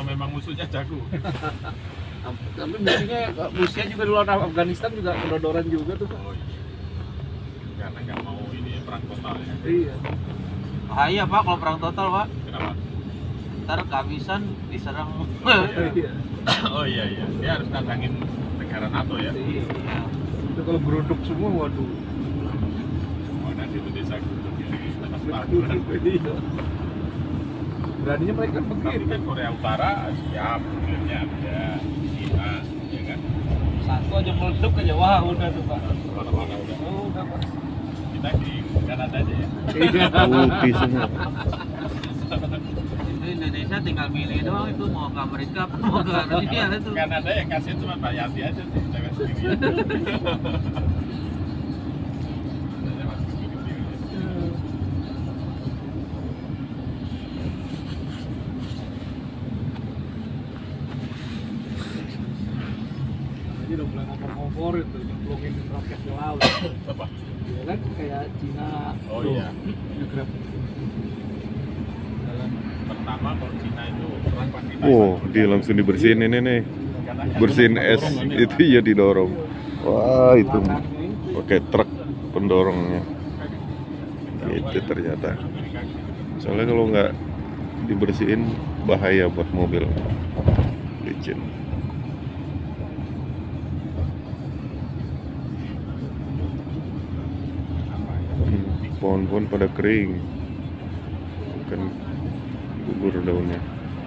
memang musuhnya jago. Tapi musuhnya juga di luar Afghanistan juga kedodoran juga tuh Pak. Oh, iya. Karena nggak mau ini perang total ya. Iya. Bahaya Pak kalau perang total Pak. Kenapa? Ntar kehabisan diserang. Iya. Oh iya iya, dia harus datangin negara NATO ya. Iya. Itu kalau geruduk semua, waduh. Oh, nanti itu desa geruduk ya. Iya. Beraninya mereka Tapi begitu. kan Korea Utara siap, nukilirnya ada, China, ya kan? Satu aja meledak aja, wah udah tuh Pak. Mana-mana udah. Oh, udah Pak. Kita di Kanada aja ya. Putih semua. Itu Indonesia tinggal milih doang itu mau ke Amerika apa mau ke Rusia itu. Kanada yang kasih cuma Pak Yati aja sih, jangan sendirian. Kanadanya masih kecil-kecil ya. Jadi udah mulai ngomong-ngomong itu, nyemplungin roket ke laut. Apa? Ya kan kayak Cina. Oh tuh, iya. ngegrab. Pertama kalau Cina itu perang pasti Oh, dia langsung dibersihin ini nih. Bersihin es itu ya didorong. Wah, itu pakai truk pendorongnya. Itu ternyata. Soalnya kalau nggak dibersihin bahaya buat mobil. Licin. Pohon-pohon pada kering. Kan gugur daunnya.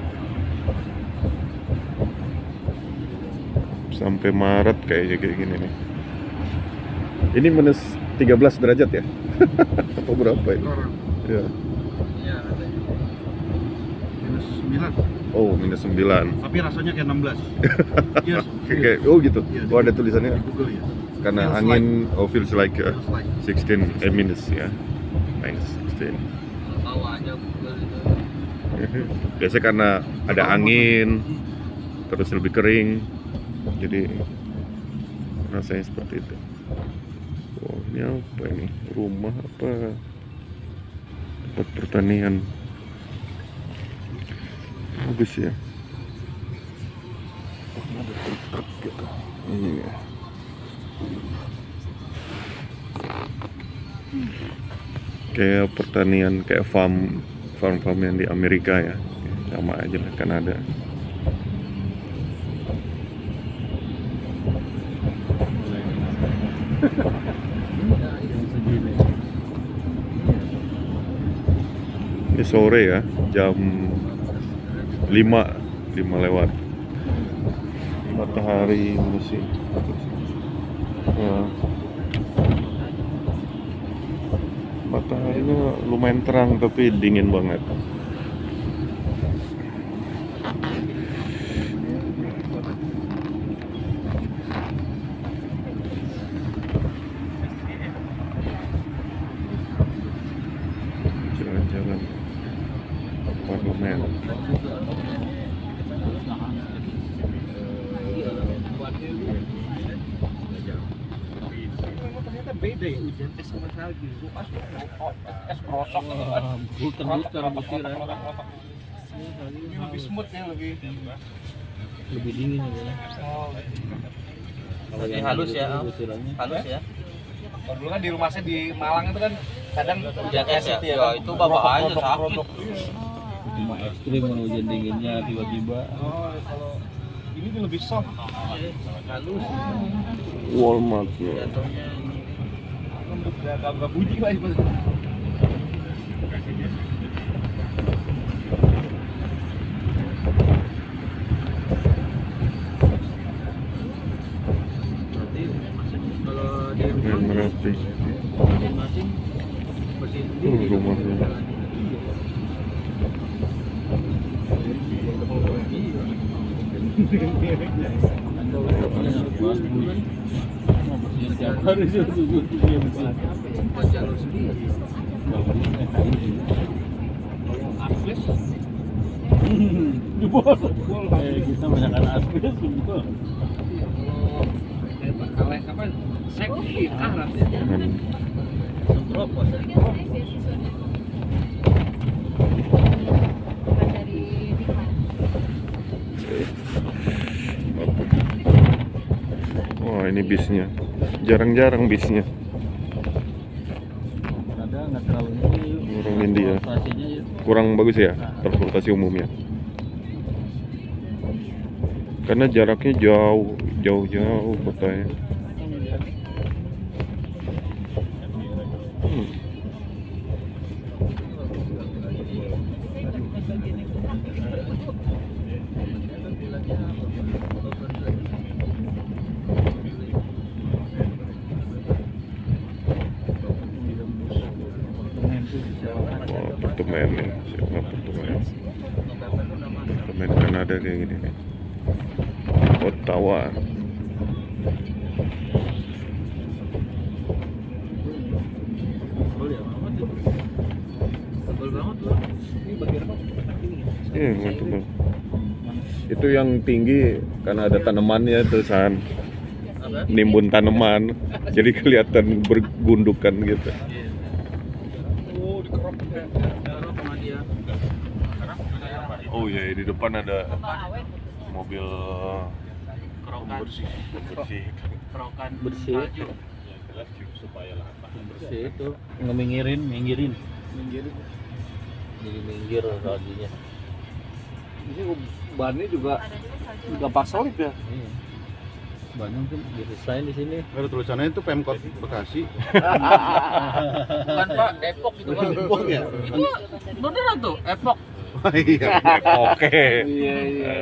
Sampai Maret kayaknya kayak gini nih. Ini minus 13 derajat ya? Apa berapa ini? Ya. Iya, katanya. Minus 9. Oh, minus 9. Tapi rasanya kayak 16. Iya. Kayak oh gitu. Iya, Oh, ada tulisannya. Di Google ya. Karena Feels angin feels like Feels like. 16 minus ya. Minus 16. Tahu aja Google itu. Biasanya karena ada angin, terus lebih kering, jadi rasanya seperti itu. Oh, ini apa ini? Rumah apa? Tempat pertanian. Bagus ya. Oh, ada truk gitu. Iya. Kayak pertanian, kayak farm yang di Amerika ya, sama aja lah Kanada. Ini sore ya, jam 5 lewat. Matahari masih ya. Mataharinya lumayan terang tapi dingin banget. Jalan-jalan parlemen. Ternyata beda ya hujan es sama salju. Es krosok. Buter-buter butiran. Ini lebih smooth ya, lebih dingin ya. Jadi halus ya, halus ya. Kalau dulu kan di rumah saya di Malang itu kan kadang Hujan es ya, itu bapak aja sakit. Cuma ekstrim kalau hujan dinginnya tiba-tiba. Oh, kalau ini tuh lebih soft. Halus. Walmart ya. Jatuhnya Gak bunyi lah itu. kalau di Yang Merapi. masing-masing bersihin Rumahnya. Tiap hari dia bersih. buat jalur sendiri. Asbes. Jebol. Kita banyakkan asbes jebol. Kalau apa? Seksi rasanya. Propos ya. ini bisnya. Jarang-jarang bisnya. Ada nggak terlalu ini. Orang India. Transportasinya ya. Kurang bagus ya transportasi umumnya. Karena jaraknya jauh kotanya. Apartemen nih, apartemen Kanada kayak gini nih. Ottawa. Tebel banget tuh. Iya, tebal. Itu yang tinggi karena ada tanamannya terusan nimbun tanaman, jadi kelihatan bergundukan gitu. Oh iya, di depan ada mobil Kerokan. bersih. Kerokan Bersih. salju. Bersih itu minggirin. Jadi minggir saljunya. Ini bannya juga gampang solid ya. Iya. Banyak tuh didesain di sini. Ada tulisannya itu Pemkot Bekasi. Bukan Pak, Depok gitu Pak. Depok ya? Itu beneran tuh, Depok. Iya. Oke. Iya.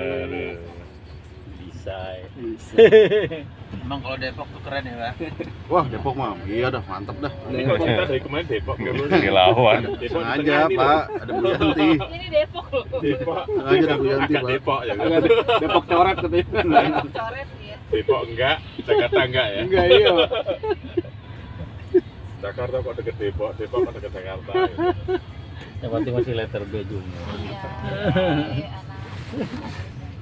Desain. Emang kalau Depok tuh keren ya Pak. Wah, Depok mah. Iya dah, mantap dah. Ini kalau cerita dari kemarin Depok nggak lu? Ngelawan. Sengaja, Pak. Ada Bu Yanti. Ini Depok loh. Depok. Sengaja ada Bu Yanti, Enggak Pak. Depok ya. Depok coret katanya. Depok coret ya. Depok enggak, Jakarta enggak ya. Enggak iya. Jakarta kok deket Depok, Depok kok deket Jakarta. Yang penting masih letter B juga. Iya. Anak.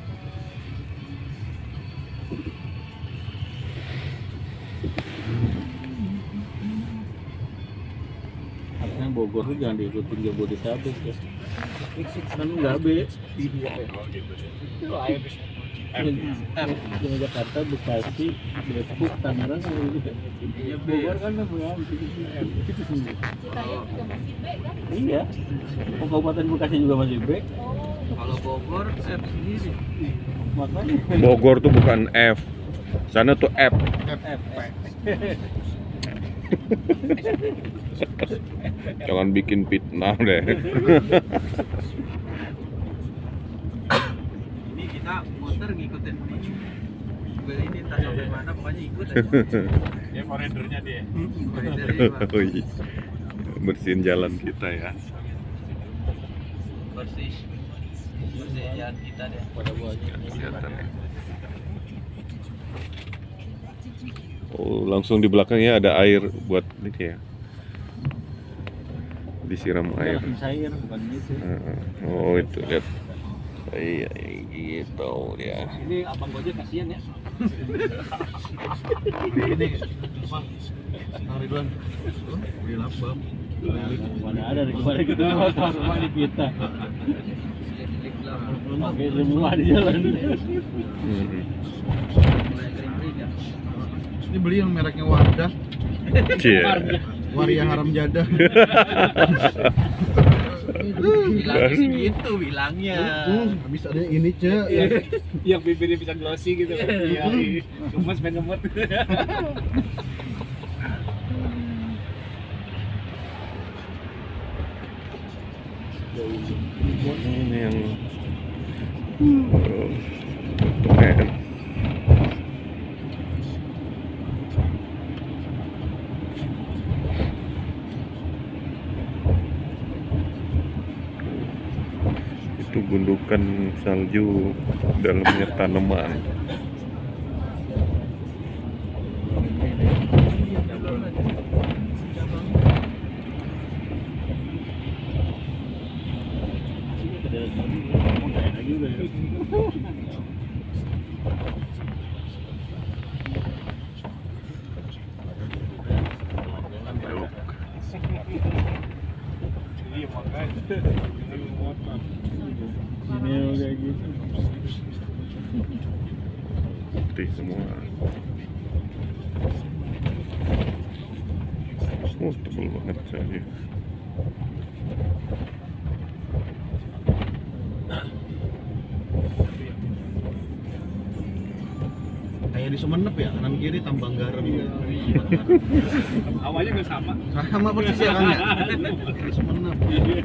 Harusnya Bogor tuh jangan diikutin Jabodetabek ya. Kan nggak B. Cuma Jakarta, Bekasi, Depok, Tangerang, Bogor kan memang Citayam juga masih B kan? iya. Kabupaten Bekasi juga masih B. Kalau Bogor, F sendiri. Makanya Bogor tuh bukan F. Sana tuh F. Jangan bikin fitnah deh. Ini kita muter ngikutin ini entah sampai mana, pokoknya ikut aja. Dia forendernya dia. Dari Pak. Oh iya. Bersihin jalan kita ya. bersih jalan kita deh. pada buahnya. Kelihatan ya. Oh, langsung di belakangnya ada air buat ini ya. Disiram air. Langsung cair bukan gitu. Oh, itu lihat. Iya, gitu dia. Ini abang Gojek kasihan ya. Ridwan. Beli laptop. Mana ada dari kemarin kita motor rumah di kita. Oke, semua di jalan. Ini beli yang mereknya Wardah. Cie. Waria Haram Jadah. Bilangnya sih gitu bilangnya. Habis ada ini, Cek. Yang bibirnya bisa glossy gitu. Iya. Gemes main ngemut. Ini yang keren. Itu gundukan salju, dalamnya tanaman. Ini kayak gitu. Putih semua. Oh, tebel banget saya. Kayak di Sumenep ya, kanan kiri tambang garam. Awalnya nggak sama. Sama persis ya kan ya? Di Sumenep.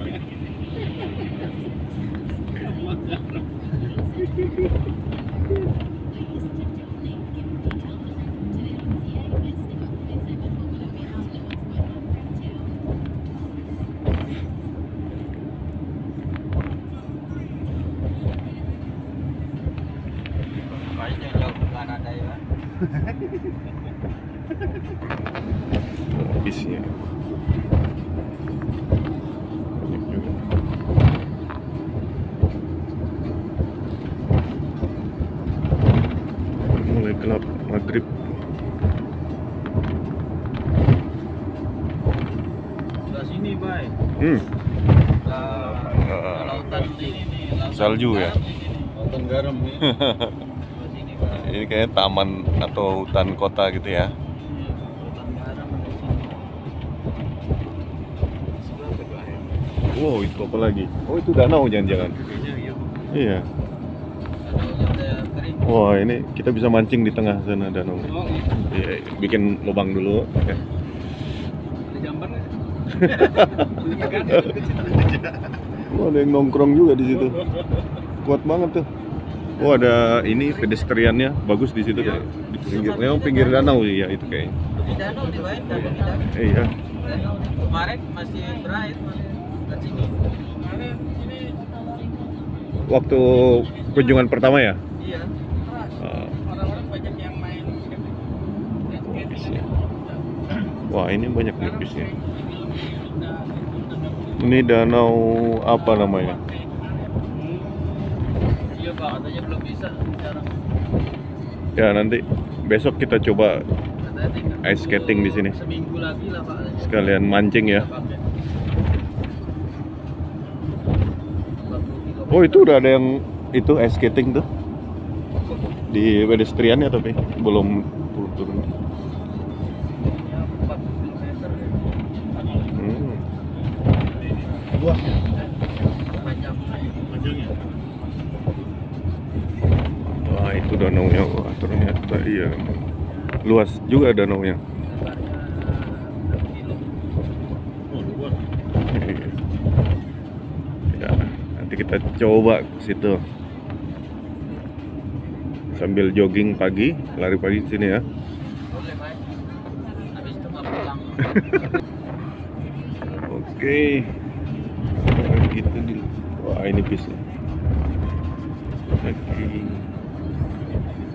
Kayaknya jauh ke Kanada ya. Bisnya. Banyak juga. Mulai gelap maghrib. Sebelah sini, Bay. Lautan sini nih. Salju ya? Lautan garam nih. Sebelah sini, Bay. Ini kayaknya taman atau hutan kota gitu ya. Lautan garam di sini. Sebelah kedua ya. Wow, itu apa lagi? Oh, itu danau jangan-jangan. Iya. Udah kering. Wah, ini kita bisa mancing di tengah sana danau. Iya, bikin lubang dulu. Oke. Ada jamban nggak? Oh, ada yang nongkrong juga di situ. Kuat banget tuh. Oh, ada ini pedestriannya bagus di situ kayak di pinggir. Memang pinggir danau ya itu kayaknya. Di danau di Bay, danau di danau. Iya. Danau kemarin masih berair ke sini. Waktu kunjungan pertama ya. Iya. Orang-orang banyak yang main Bisnya. Wah, ini banyak nih bisnya. Ini danau apa namanya? Iya Pak, katanya belum bisa sekarang. Ya, nanti besok kita coba Katanya tinggal ice skating di sini. seminggu lagi lah Pak. Sekalian mancing ya. Oh, itu udah ada yang itu ice skating tuh di pedestriannya tapi belum turun. Ya, 40 kilometer ya. Hmm. Luasnya. Panjang. Panjangnya. Wah, itu danaunya. Wah, ternyata iya. Luas juga danaunya. Lebarnya 6 kilo. Oh, luas. Ya, nanti kita coba ke situ. Sambil jogging pagi, lari pagi di sini ya. Boleh Pak. Habis itu nggak pulang. Oke. Gitu di. Wah, ini bis. Lagi.